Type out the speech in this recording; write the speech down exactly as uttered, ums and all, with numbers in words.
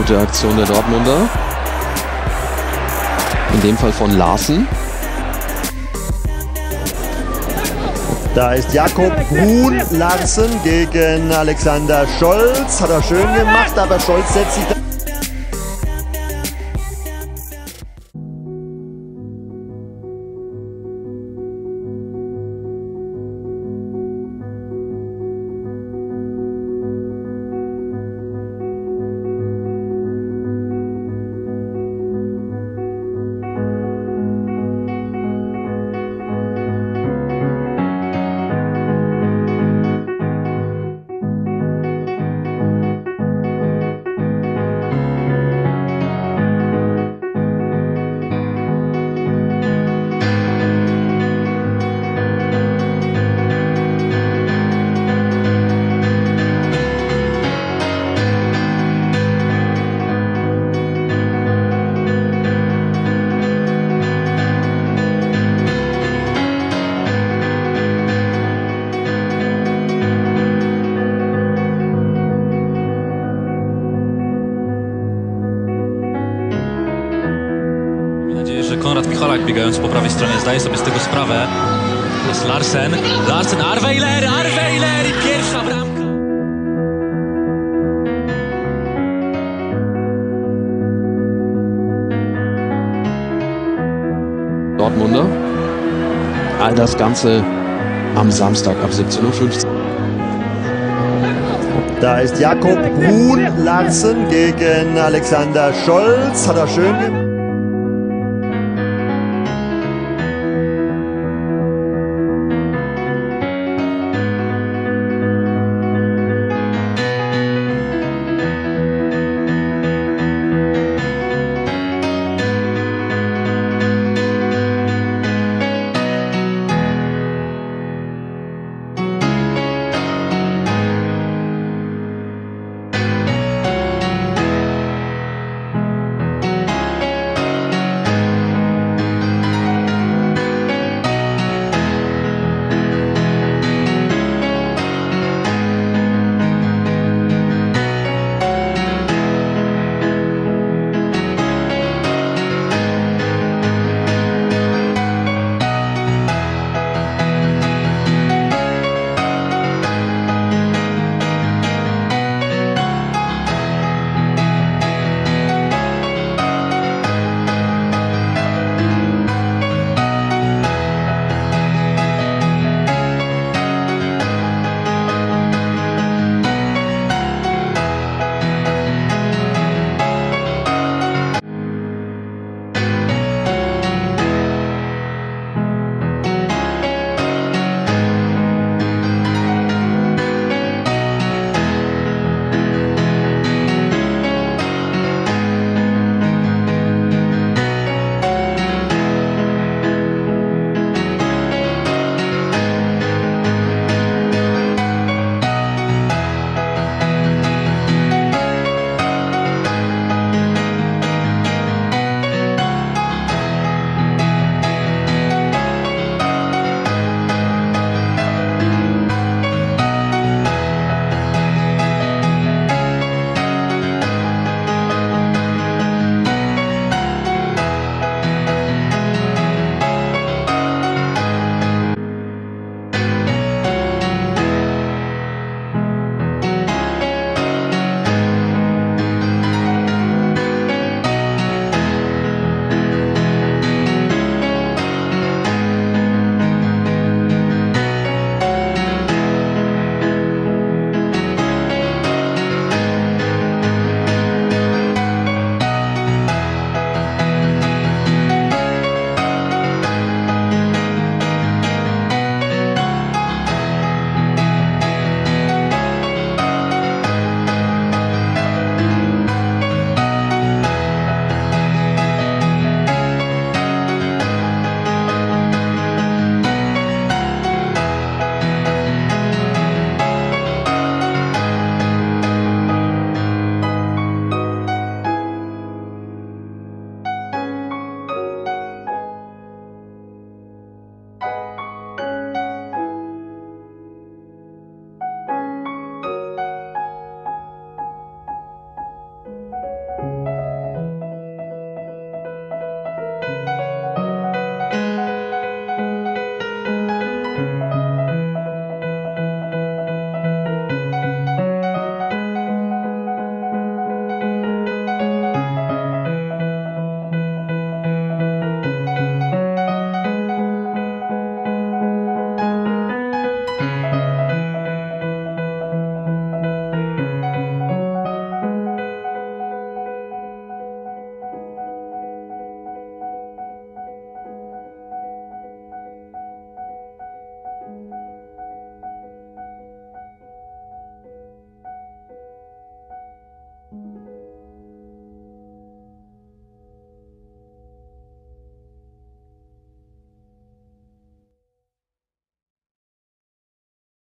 Gute Aktion der Dortmunder. In dem Fall von Larsen. Da ist Jakob Brun Larsen gegen Alexander Scholz. Hat er schön gemacht, aber Scholz setzt sich da. Że Konrad Michalak, biegając po prawej stronie, zdaje sobie z tego sprawę. To jest Larsen. Larsen, Arweiler, Arweiler i pierwsza bramka. Dortmunder. All das Ganze am Samstag ab siebzehn Uhr fünfzehn. Da ist Jakob Brun Larsen gegen Alexander Scholz. Hat er schön gemacht.